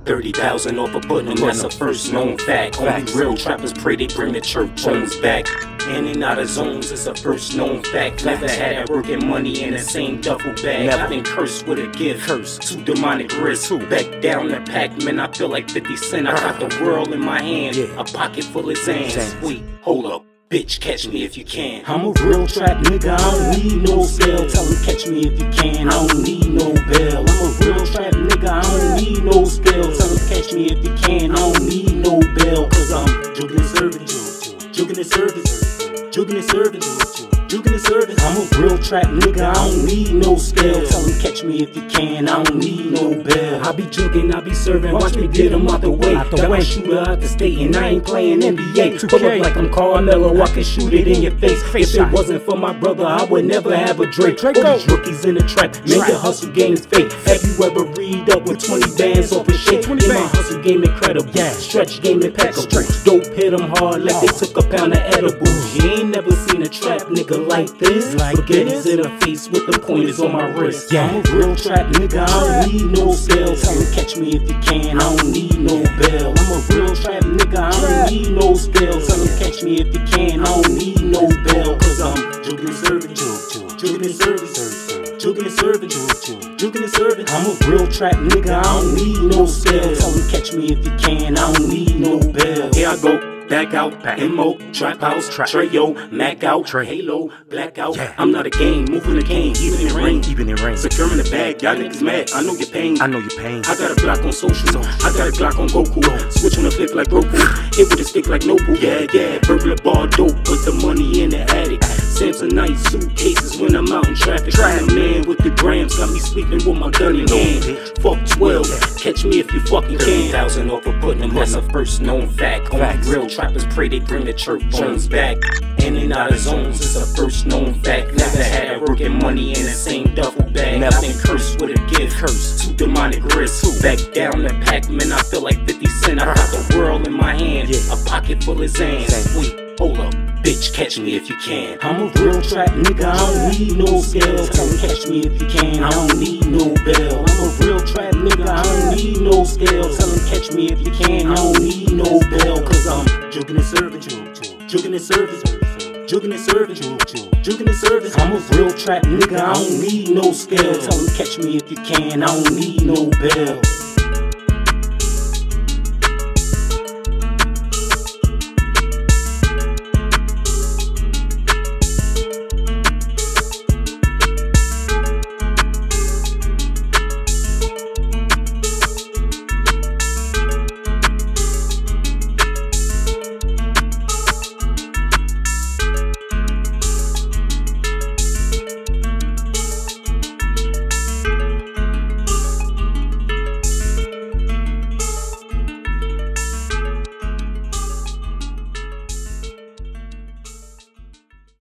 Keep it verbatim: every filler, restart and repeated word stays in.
thirty thousand off a button, that's a first known fact. Only real trappers pray they bring the church bones back. In and out of zones is a first known fact. Never had that working money in the same duffel bag. I've been cursed with a gift, cursed to demonic risk. Back down the pack, man, I feel like fifty cent. I got the world in my hand, a pocket full of Zans. Wait, hold up. Bitch, catch me if you can. I'm a real trap nigga, I don't need no scale. Tell him catch me if you can, I don't need no bail. I'm a real trap nigga, I don't need no scale. Tell him catch me if you can, I don't need no bail. Cause I'm jugging and serving, jugging and serving, jugging and serving, jugging and serving. I'm a real trap nigga, I don't need no scale. Tell him catch me if you can, I don't need no bail. I be jugging, I be serving, watch me get him out the way. Got my shooter out the state and I ain't playing N B A. Pull up like I'm Carmelo, I can shoot it in your face. If it wasn't for my brother, I would never have a Drake. All these rookies in the trap, man, the hustle game's fake. Have you ever read up with twenty bands off a shake? In my hustle game incredible, stretch game impeccable. Dope hit them hard like they took a pound of edibles. You ain't never seen a trap nigga like this. Spaghetti's in her face with the pointers on my wrist. I'm a real trap nigga, I don't need no scale. Tell him catch me if you can, I don't need no bail. I'm a real trap nigga, I don't need no scale. Tell him catch me if you can, I don't need no bail. Cause I'm jugging and serving, jugging and serving, jugging and serving, jugging and serving. I'm a real trap nigga, I don't need no scale. Tell him catch me if you can, I don't need no bail. Here I go. Back out, M O, trap house, Treyo, Mac out, Halo, blackout. Yeah. I'm not a game, moving the cane, even in rain, even in rain. Securing the bag, y'all niggas mad. I know your pain, I know your pain. I got a Glock on social, I got a Glock on Goku. Switch on the flick like Roku, hit with a stick like Nobu. Yeah, yeah, burglar bar dope, put the money in the attic. Samsonite suitcases when I'm out in traffic. I'm the man with the grams, got me sleeping with my gun in hand. Fuck twelve, catch me if you fucking can. thirty thousand off a button, that's a first known fact. Only real trappers pray they bring the church bones back. In and out of zones is a first known fact. Never had that working money in the same duffel bag. I've been cursed with a gift, cursed to demonic risk. Back down the pack, man, I feel like fifty cent. I got the world in my hand, a pocket full of Zans. Wait, hold up. Bitch, catch me if you can. I'm a real trap nigga, I don't need no scale. Tell him catch me if you can, I don't need no bail. I'm a real trap nigga, I don't need no scale. Tell him catch me if you can, I don't need no bail. Cause I'm jugging and serving, jugging and serving, jugging and serving, jugging and serving. I'm a real trap nigga, I don't need no scale. Tell him catch me if you can, I don't need no bail.